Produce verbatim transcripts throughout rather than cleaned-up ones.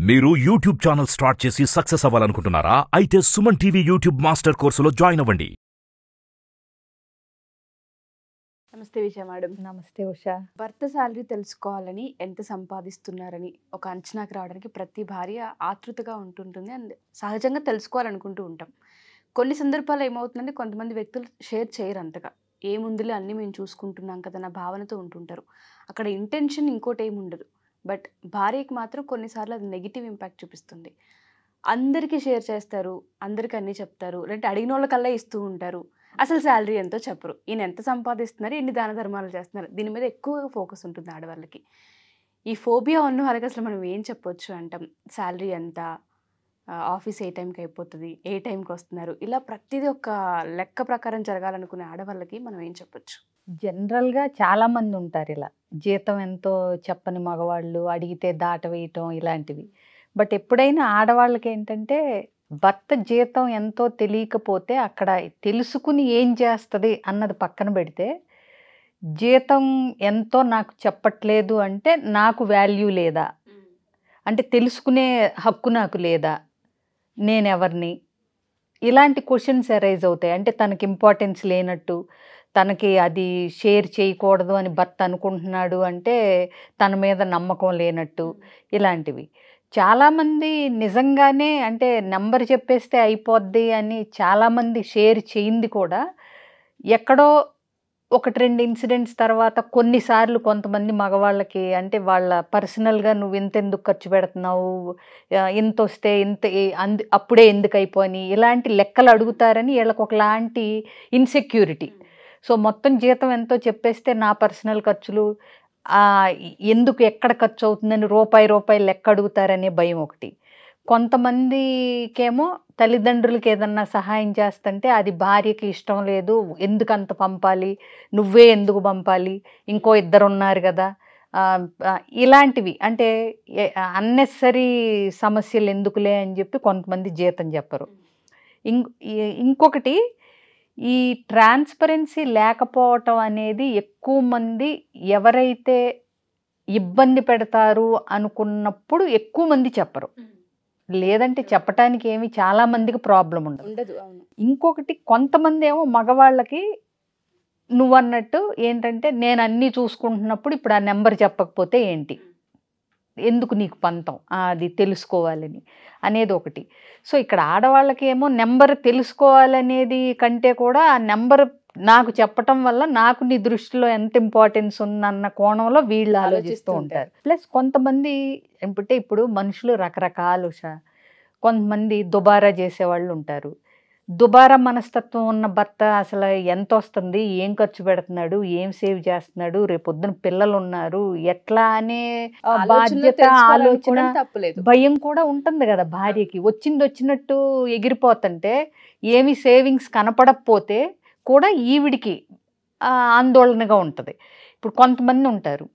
మీరు YouTube channel start చేసి success అవ్వాలనుకుంటున్నారా? అయితే సుమన్ టీవీ యూట్యూబ్ మాస్టర్ కోర్సులో జాయిన్ అవ్వండి. నమస్తే విజయ మేడం. నమస్తే ఉషా. భర్త శాలరీ తెలుసుకోవాలని, ఎంత సంపాదిస్తున్నారని ఒక అంచనాకు రావడానికి ప్రతి భార్య ఆతృతగా ఉంటుంటుంది అండ్ సహజంగా తెలుసుకోవాలనుకుంటూ ఉంటాం. కొన్ని సందర్భాలు ఏమవుతుందంటే కొంతమంది వ్యక్తులు షేర్ చేయరు అంతగా. ఏముందిలే అన్నీ మేము చూసుకుంటున్నాం కదా నా భావనతో ఉంటుంటారు. అక్కడ ఇంటెన్షన్ ఇంకోటి ఏమి ఉండదు. బట్ భార్యకి మాత్రం కొన్నిసార్లు అది నెగిటివ్ ఇంపాక్ట్ చూపిస్తుంది. అందరికీ షేర్ చేస్తారు, అందరికీ అన్నీ చెప్తారు, అంటే అడిగిన వాళ్ళకల్లా ఇస్తూ ఉంటారు. అసలు శాలరీ ఎంతో చెప్పరు. ఈయన ఎంత సంపాదిస్తున్నారు, ఎన్ని దాన ధర్మాలు చేస్తున్నారు, దీని మీద ఎక్కువగా ఫోకస్ ఉంటుంది ఆడవాళ్ళకి. ఈ ఫోబియా ఉన్న వాళ్ళకి అసలు మనం ఏం చెప్పొచ్చు అంటాం? శాలరీ ఎంత, ఆఫీస్ ఏ టైంకి అయిపోతుంది, ఏ టైంకి వస్తున్నారు, ఇలా ప్రతిదీ ఒక లెక్క ప్రకారం జరగాలనుకునే ఆడవాళ్ళకి మనం ఏం చెప్పొచ్చు? జనరల్గా చాలామంది ఉంటారు ఇలా, జీతం ఎంతో చెప్పని మగవాళ్ళు, అడిగితే దాట వేయటం ఇలాంటివి. బట్ ఎప్పుడైనా ఆడవాళ్ళకి ఏంటంటే భర్త జీతం ఎంతో తెలియకపోతే అక్కడ తెలుసుకుని ఏం చేస్తుంది అన్నది పక్కన పెడితే, జీతం ఎంతో నాకు చెప్పట్లేదు అంటే నాకు వాల్యూ లేదా, అంటే తెలుసుకునే హక్కు నాకు లేదా, నేనెవరిని, ఇలాంటి క్వశ్చన్స్ అరైజ్ అవుతాయి. అంటే తనకి ఇంపార్టెన్స్ లేనట్టు, తనకి అది షేర్ చేయకూడదు అని భర్త అనుకుంటున్నాడు అంటే తన మీద నమ్మకం లేనట్టు, ఇలాంటివి. చాలామంది నిజంగానే అంటే నెంబర్ చెప్పేస్తే అయిపోద్ది అని చాలామంది షేర్ చేయింది కూడా ఎక్కడో ఒకటి రెండు ఇన్సిడెంట్స్ తర్వాత కొన్నిసార్లు కొంతమంది మగవాళ్ళకి అంటే వాళ్ళ పర్సనల్గా నువ్వు ఇంత ఎందుకు ఖర్చు పెడుతున్నావు, ఇంత వస్తే ఇంత అందు అప్పుడే ఎందుకు అయిపోయి ఇలాంటి లెక్కలు అడుగుతారని వీళ్ళకి ఒకలాంటి ఇన్సెక్యూరిటీ. సో మొత్తం జీతం ఎంతో చెప్పేస్తే నా పర్సనల్ ఖర్చులు ఎందుకు ఎక్కడ ఖర్చు అవుతుందని రూపాయి రూపాయి లెక్క అడుగుతారనే భయం ఒకటి. కొంతమందికేమో తల్లిదండ్రులకి ఏదన్నా సహాయం చేస్తుంటే అది భార్యకి ఇష్టం లేదు, ఎందుకు అంత పంపాలి, నువ్వే ఎందుకు పంపాలి, ఇంకో ఇద్దరు ఉన్నారు కదా, ఇలాంటివి అంటే అన్నెసరీ సమస్యలు ఎందుకులే అని చెప్పి కొంతమంది జీతం చెప్పరు. ఇంకొకటి ఈ ట్రాన్స్పరెన్సీ లేకపోవటం అనేది ఎక్కువ మంది ఎవరైతే ఇబ్బంది పెడతారు అనుకున్నప్పుడు ఎక్కువ మంది చెప్పరు, లేదంటే చెప్పటానికి ఏమి చాలా మందికి ప్రాబ్లం ఉండదు. ఇంకొకటి కొంతమంది ఏమో మగవాళ్ళకి నువ్వు అన్నట్టు ఏంటంటే నేను అన్నీ చూసుకుంటున్నప్పుడు ఇప్పుడు ఆ నెంబర్ చెప్పకపోతే ఏంటి, ఎందుకు నీకు పంతం అది తెలుసుకోవాలని అనేది ఒకటి. సో ఇక్కడ ఆడవాళ్ళకి ఏమో నెంబర్ తెలుసుకోవాలనేది కంటే కూడా ఆ నెంబర్ నాకు చెప్పటం వల్ల నాకు నీ దృష్టిలో ఎంత ఇంపార్టెన్స్ ఉందన్న కోణంలో వీళ్ళు ఆలోచిస్తూ ఉంటారు. ప్లస్ కొంతమంది అంటే ఇప్పుడు మనుషులు రకరకాలు, కొంతమంది దుబారా చేసేవాళ్ళు ఉంటారు. దుబారా మనస్తత్వం ఉన్న భర్త అసలు ఎంత వస్తుంది, ఏం ఖర్చు పెడుతున్నాడు, ఏం సేవ్ చేస్తున్నాడు, రేపొద్దున పిల్లలు ఉన్నారు ఎట్లా అనే బాధ్యత, ఆలోచన, భయం కూడా ఉంటుంది కదా భార్యకి. వచ్చింది వచ్చినట్టు ఎగిరిపోతుంటే ఏమి సేవింగ్స్ కనపడకపోతే కూడా ఈవిడికి ఆందోళనగా ఉంటుంది. ఇప్పుడు కొంతమంది ఉంటారు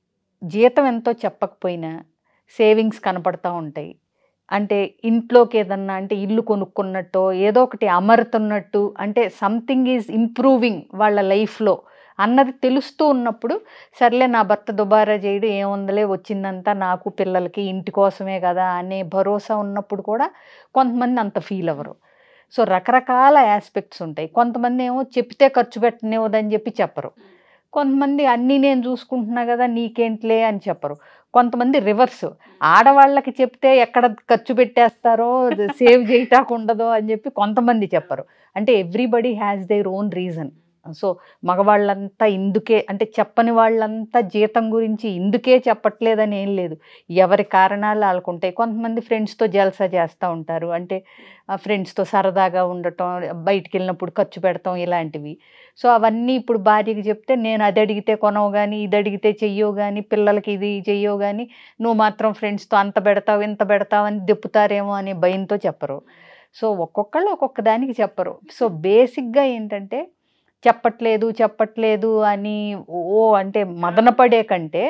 జీతం ఎంతో చెప్పకపోయినా సేవింగ్స్ కనపడతా ఉంటాయి. అంటే ఇంట్లోకి ఏదన్నా అంటే ఇల్లు కొనుక్కున్నట్టు ఏదో ఒకటి అమరుతున్నట్టు, అంటే సంథింగ్ ఈజ్ ఇంప్రూవింగ్ వాళ్ళ లైఫ్లో అన్నది తెలుస్తూ ఉన్నప్పుడు సర్లే నా భర్త దుబారా చేయడం ఏముందలే, వచ్చిందంతా నాకు పిల్లలకి ఇంటి కోసమే కదా అనే భరోసా ఉన్నప్పుడు కూడా కొంతమంది అంత ఫీల్ అవ్వరు. సో రకరకాల ఆస్పెక్ట్స్ ఉంటాయి. కొంతమంది ఏమో చెప్తే ఖర్చు పెట్టనివ్వదని చెప్పి చెప్పరు, కొంతమంది అన్నీ నేను చూసుకుంటున్నా కదా నీకేంట్లే అని చెప్పరు. కొంతమంది రివర్స్, ఆడవాళ్ళకి చెప్తే ఎక్కడ ఖర్చు పెట్టేస్తారో సేవ్ చేయటానికి ఉండదో అని చెప్పి కొంతమంది చెప్పరు. అంటే everybody has their own reason. So మగవాళ్ళంతా ఇందుకే అంటే చెప్పని వాళ్ళంతా జీతం గురించి ఇందుకే చెప్పట్లేదని ఏం లేదు, ఎవరి కారణాలు వాళ్ళకుంటాయి. కొంతమంది ఫ్రెండ్స్తో జల్సా చేస్తూ ఉంటారు, అంటే ఫ్రెండ్స్తో సరదాగా ఉండటం, బయటికి వెళ్ళినప్పుడు ఖర్చు పెడతాం ఇలాంటివి. సో అవన్నీ ఇప్పుడు భార్యకి చెప్తే నేను అది అడిగితే కొనవు కానీ, ఇది అడిగితే చెయ్యవు కానీ, పిల్లలకి ఇది చెయ్యవు కానీ, నువ్వు మాత్రం ఫ్రెండ్స్తో అంత పెడతావు ఇంత పెడతావు అని దెప్పుతారేమో అనే భయంతో చెప్పరు. సో ఒక్కొక్కళ్ళు ఒక్కొక్క దానికి చెప్పరు. సో బేసిక్గా ఏంటంటే చెప్పట్లేదు చెప్పట్లేదు అని ఓ అంటే మదనపడే కంటే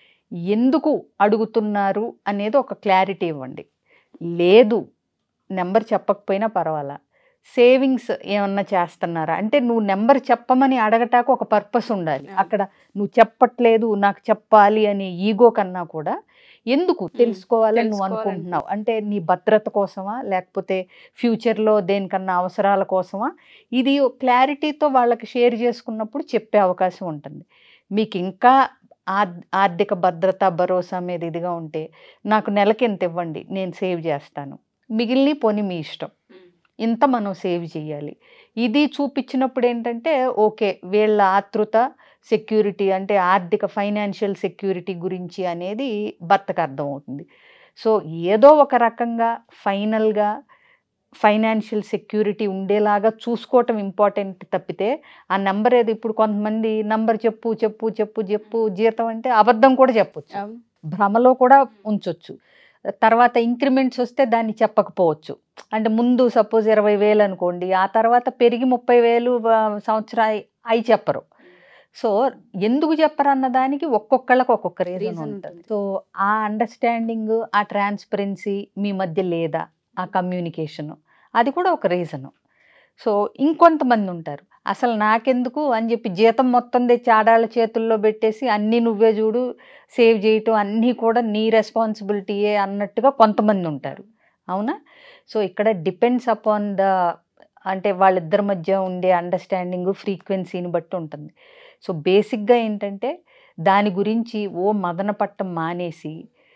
ఎందుకు అడుగుతున్నారు అనేది ఒక క్లారిటీ ఇవ్వండి. లేదు నెంబర్ చెప్పకపోయినా పర్వాలా, సేవింగ్స్ ఏమన్నా చేస్తున్నారా అంటే నువ్వు నెంబర్ చెప్పమని అడగటానికి ఒక పర్పస్ ఉండాలి. అక్కడ నువ్వు చెప్పట్లేదు నాకు చెప్పాలి అనే ఈగో కన్నా కూడా ఎందుకు తెలుసుకోవాలని నువ్వు తెలుసుకోవాలని. అనుకుంటున్నావు? అంటే నీ భద్రత కోసమా, లేకపోతే ఫ్యూచర్లో దేనికన్నా అవసరాల కోసమా? ఇది క్లారిటీతో వాళ్ళకి షేర్ చేసుకున్నప్పుడు చెప్పే అవకాశం ఉంటుంది. మీకు ఇంకా ఆర్- ఆర్థిక భద్రత భరోసా మీద ఇదిగా ఉంటే నాకు నెలకి ఎంత ఇవ్వండి, నేను సేవ్ చేస్తాను, మిగిలిన పోనీ మీ ఇష్టం, ఇంత మనం సేవ్ చేయాలి. ఇది చూపించినప్పుడు ఏంటంటే ఓకే, వీళ్ళ ఆతృత సెక్యూరిటీ అంటే ఆర్థిక ఫైనాన్షియల్ సెక్యూరిటీ గురించి అనేది భర్తకు అర్థమవుతుంది. సో ఏదో ఒక రకంగా ఫైనల్గా ఫైనాన్షియల్ సెక్యూరిటీ ఉండేలాగా చూసుకోవటం ఇంపార్టెంట్ తప్పితే ఆ నెంబర్ ఏదో ఇప్పుడు కొంతమంది నంబర్ చెప్పు చెప్పు చెప్పు చెప్పు జీతం అంటే అబద్ధం కూడా చెప్పొచ్చు, అవును. భ్రమలో కూడా ఉంచొచ్చు. తర్వాత ఇంక్రిమెంట్స్ వస్తే దాన్ని చెప్పకపోవచ్చు. అంటే ముందు సపోజ్ ఇరవై వేలు అనుకోండి, ఆ తర్వాత పెరిగి ముప్పై వేలు సంవత్సరం అయి చెప్పరు. సో ఎందుకు చెప్పరు అన్న దానికి ఒక్కొక్కళ్ళకి ఒక్కొక్క రీజన్ Reason ఉంటుంది. ఉంటుంది. సో ఆ అండర్స్టాండింగ్, ఆ ట్రాన్స్పరెన్సీ మీ మధ్య లేదా, ఆ కమ్యూనికేషను, అది కూడా ఒక రీజను. సో ఇంకొంతమంది ఉంటారు అసలు నాకెందుకు అని చెప్పి జీతం మొత్తం తెచ్చి ఆడాళ్ళ చేతుల్లో పెట్టేసి అన్నీ నువ్వే చూడు, సేవ్ చేయటం అన్నీ కూడా నీ రెస్పాన్సిబిలిటీయే అన్నట్టుగా కొంతమంది ఉంటారు. అవునా? సో ఇక్కడ డిపెండ్స్ అపాన్ ద అంటే వాళ్ళిద్దరి మధ్య ఉండే అండర్స్టాండింగ్ ఫ్రీక్వెన్సీని బట్టి ఉంటుంది. సో బేసిక్గా ఏంటంటే దాని గురించి ఓ మదన పట్టం మానేసి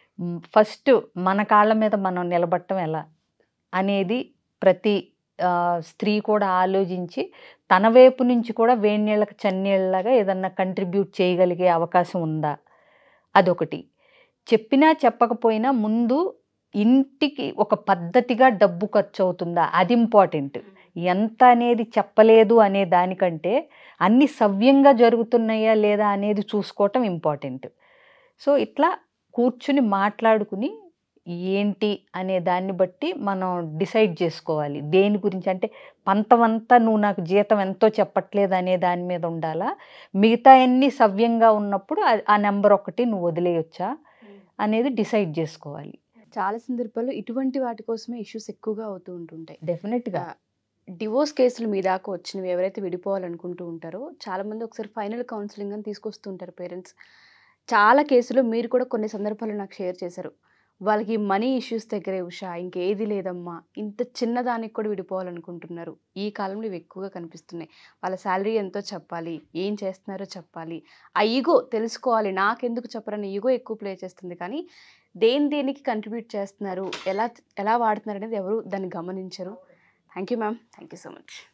ఫస్ట్ మన కాళ్ళ మీద మనం నిలబడటం ఎలా అనేది ప్రతి ఆ, స్త్రీ కూడా ఆలోచించి తన వైపు నుంచి కూడా వేడినీళ్ళకి చన్నీళ్ళలాగా ఏదన్నా కంట్రిబ్యూట్ చేయగలిగే అవకాశం ఉందా, అదొకటి. చెప్పినా చెప్పకపోయినా ముందు ఇంటికి ఒక పద్ధతిగా డబ్బు ఖర్చు అవుతుందా, అది ఇంపార్టెంట్. ఎంత అనేది చెప్పలేదు అనే దానికంటే అన్ని సవ్యంగా జరుగుతున్నాయా లేదా అనేది చూసుకోవటం ఇంపార్టెంట్. సో ఇట్లా కూర్చుని మాట్లాడుకుని ఏంటి అనే దాన్ని బట్టి మనం డిసైడ్ చేసుకోవాలి దేని గురించి. అంటే పంతమంతా నువ్వు నాకు జీతం ఎంతో చెప్పట్లేదు అనే దాని మీద ఉండాలా, మిగతా అన్ని సవ్యంగా ఉన్నప్పుడు ఆ- ఆ నెంబర్ ఒకటి నువ్వు వదిలేయొచ్చా అనేది డిసైడ్ చేసుకోవాలి. చాలా సందర్భాల్లో ఇటువంటి వాటి కోసమే ఇష్యూస్ ఎక్కువగా అవుతూ ఉంటుంటాయి. డెఫినెట్గా. డివోర్స్ కేసులు మీ దాకా వచ్చినవి ఎవరైతే విడిపోవాలనుకుంటూ ఉంటారో చాలా మంది ఒకసారి ఫైనల్ కౌన్సిలింగ్ అని తీసుకొస్తుంటారు పేరెంట్స్. చాలా కేసులు మీరు కూడా కొన్ని సందర్భాలు నాకు షేర్ చేశారు. వాళ్ళకి మనీ ఇష్యూస్ దగ్గరే ఉషా ఇంకేది లేదమ్మా, ఇంత చిన్నదానికి కూడా విడిపోవాలనుకుంటున్నారు. ఈ కాలంలో ఇవి ఎక్కువగా కనిపిస్తున్నాయి. వాళ్ళ శాలరీ ఎంతో చెప్పాలి, ఏం చేస్తున్నారో చెప్పాలి, ఆ ఈగో తెలుసుకోవాలి, నాకెందుకు చెప్పరని ఈగో ఎక్కువ ప్లే చేస్తుంది. కానీ దేని దేనికి కంట్రిబ్యూట్ చేస్తున్నారు, ఎలా ఎలా వాడుతున్నారు అనేది ఎవరు దాన్ని గమనించరు. Thank you ma'am, thank you so much.